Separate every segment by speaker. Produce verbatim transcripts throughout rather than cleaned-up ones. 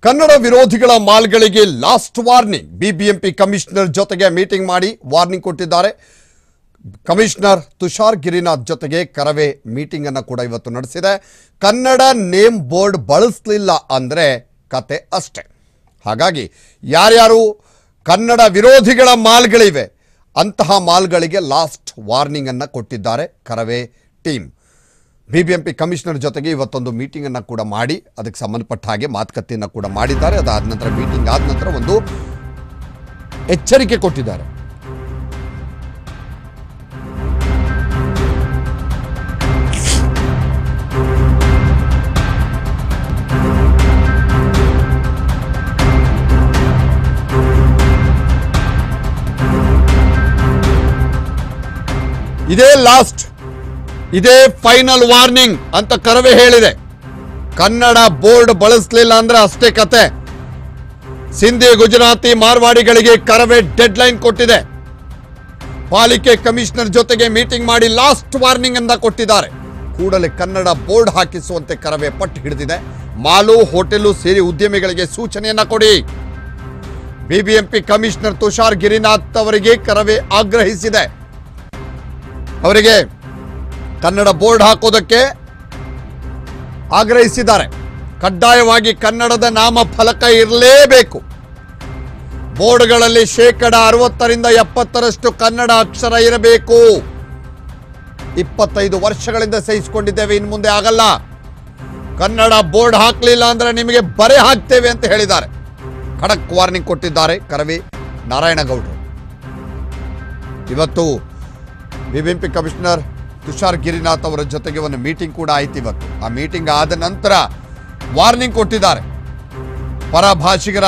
Speaker 1: ಕನ್ನಡ ವಿರೋಧಿಗಳ ಮಾಲ್ಗಳಿಗೆ last warning. BBMP commissioner ಜೊತೆಗೆ ಮೀಟಿಂಗ್ ಮಾಡಿ ವಾರ್ನಿಂಗ್ ಕೊಟ್ಟಿದ್ದಾರೆ. ಕಮಿಷನರ್ ತುಷಾರ್ ಗಿರಿನಾಥ್ ಜೊತೆಗೆ ಕರವೇ ಮೀಟಿಂಗ್ ಅನ್ನು ಕೂಡ ಇವತ್ತು ನಡೆಸಿದೆ. ಕನ್ನಡ ನೇಮ್ ಬೋರ್ಡ್ ಬಳಸಲಿಲ್ಲ ಅಂದ್ರೆ ಕತೆ ಅಷ್ಟೇ. ಹಾಗಾಗಿ ಯಾರ್ಯಾರು ಕನ್ನಡ ವಿರೋಧಿಗಳ ಮಾಲ್ಗಳಿವೆ ಅಂತಹ ಮಾಲ್ಗಳಿಗೆ ಲಾಸ್ಟ್ ವಾರ್ನಿಂಗ್ ಅನ್ನು ಕೊಟ್ಟಿದ್ದಾರೆ ಕರವೇ ಟೀಮ್. ಬಿಬಿಎಂಪಿ ಕಮಿಷನರ್ ಜೊತೆಗೆ ಇವತ್ತೊಂದು ಮೀಟಿಂಗ್ ಅನ್ನು ಕೂಡ ಮಾಡಿ ಅದಕ್ಕೆ ಸಂಬಂಧಪಟ್ಟ ಹಾಗೆ ಮಾತುಕತೆಯನ್ನು ಕೂಡ ಮಾಡಿದ್ದಾರೆ. ಅದಾದ ನಂತರ ಮೀಟಿಂಗ್ ಆದ ನಂತರ ಒಂದು ಎಚ್ಚರಿಕೆ ಕೊಟ್ಟಿದ್ದಾರೆ. ಇದೇ ಲಾಸ್ಟ್, ಇದೇ ಫೈನಲ್ ವಾರ್ನಿಂಗ್ ಅಂತ ಕರವೇ ಹೇಳಿದೆ. ಕನ್ನಡ ಬೋರ್ಡ್ ಬಳಸಲಿಲ್ಲ ಅಂದ್ರೆ ಅಷ್ಟೇ ಕತೆ. ಸಿಂಧಿ, ಗುಜರಾತಿ, ಮಾರ್ವಾಡಿಗಳಿಗೆ ಕರವೇ ಡೆಡ್ ಲೈನ್ ಕೊಟ್ಟಿದೆ. ಪಾಲಿಕೆ ಕಮಿಷನರ್ ಜೊತೆಗೆ ಮೀಟಿಂಗ್ ಮಾಡಿ ಲಾಸ್ಟ್ ವಾರ್ನಿಂಗ್ ಅಂತ ಕೊಟ್ಟಿದ್ದಾರೆ. ಕೂಡಲೇ ಕನ್ನಡ ಬೋರ್ಡ್ ಹಾಕಿಸುವಂತೆ ಕರವೇ ಪಟ್ಟು ಹಿಡಿದಿದೆ. ಮಾಲು, ಹೋಟೆಲು ಸೇರಿ ಉದ್ಯಮಿಗಳಿಗೆ ಸೂಚನೆಯನ್ನ ಕೊಡಿ. ಬಿಬಿಎಂಪಿ ಕಮಿಷನರ್ ತುಷಾರ್ ಗಿರಿನಾಥ್ ಅವರಿಗೆ ಕರವೇ ಆಗ್ರಹಿಸಿದೆ. ಅವರಿಗೆ ಕನ್ನಡ ಬೋರ್ಡ್ ಹಾಕೋದಕ್ಕೆ ಆಗ್ರಹಿಸಿದ್ದಾರೆ. ಕಡ್ಡಾಯವಾಗಿ ಕನ್ನಡದ ನಾಮ ಫಲಕ ಇರಲೇಬೇಕು. ಬೋರ್ಡ್ಗಳಲ್ಲಿ ಶೇಕಡ ಅರವತ್ತರಿಂದ ಎಪ್ಪತ್ತರಷ್ಟು ಕನ್ನಡ ಅಕ್ಷರ ಇರಬೇಕು. ಇಪ್ಪತ್ತೈದು ವರ್ಷಗಳಿಂದ ಸಹಿಸಿಕೊಂಡಿದ್ದೇವೆ, ಇನ್ನು ಮುಂದೆ ಆಗಲ್ಲ. ಕನ್ನಡ ಬೋರ್ಡ್ ಹಾಕಲಿಲ್ಲ ಅಂದ್ರೆ ನಿಮಗೆ ಬರೆ ಹಾಕ್ತೇವೆ ಅಂತ ಹೇಳಿದ್ದಾರೆ. ಖಡಕ್ ವಾರ್ನಿಂಗ್ ಕೊಟ್ಟಿದ್ದಾರೆ ಕರವೇ ನಾರಾಯಣಗೌಡರು. ಇವತ್ತು ಬಿಬಿಎಂಪಿ ಕಮಿಷನರ್ ತುಷಾರ್ ಗಿರಿನಾಥ್ ಅವರ ಜೊತೆಗೆ ಒಂದು ಮೀಟಿಂಗ್ ಕೂಡ ಆಯ್ತು ಇವತ್ತು. ಆ ಮೀಟಿಂಗ್ ಆದ ನಂತರ ವಾರ್ನಿಂಗ್ ಕೊಟ್ಟಿದ್ದಾರೆ. ಪರಭಾಷಿಗರ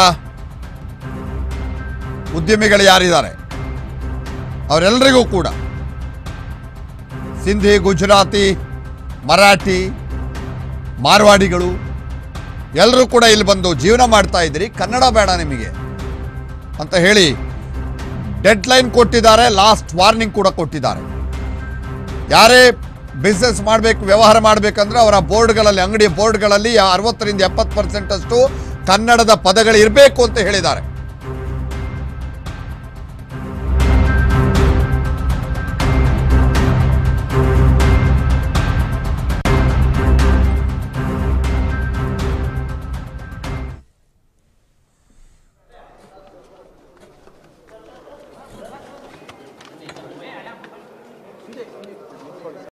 Speaker 1: ಉದ್ಯಮಿಗಳು ಯಾರಿದ್ದಾರೆ ಅವರೆಲ್ಲರಿಗೂ ಕೂಡ ಸಿಂಧಿ, ಗುಜರಾತಿ, ಮರಾಠಿ, ಮಾರ್ವಾಡಿಗಳು ಎಲ್ಲರೂ ಕೂಡ ಇಲ್ಲಿ ಬಂದು ಜೀವನ ಮಾಡ್ತಾ ಇದ್ದೀರಿ, ಕನ್ನಡ ಬೇಡ ನಿಮಗೆ ಅಂತ ಹೇಳಿ ಡೆಡ್ ಲೈನ್ ಕೊಟ್ಟಿದ್ದಾರೆ. ಲಾಸ್ಟ್ ವಾರ್ನಿಂಗ್ ಕೂಡ ಕೊಟ್ಟಿದ್ದಾರೆ. ಯಾರೇ ಬಿಸ್ನೆಸ್ ಮಾಡಬೇಕು, ವ್ಯವಹಾರ ಮಾಡಬೇಕಂದ್ರೆ ಅವರ ಬೋರ್ಡ್ಗಳಲ್ಲಿ, ಅಂಗಡಿ ಬೋರ್ಡ್ಗಳಲ್ಲಿ ಅರವತ್ತರಿಂದ ಎಪ್ಪತ್ತು ಪರ್ಸೆಂಟ್ ಅಷ್ಟು ಕನ್ನಡದ ಪದಗಳು ಇರಬೇಕು ಅಂತ ಹೇಳಿದ್ದಾರೆ.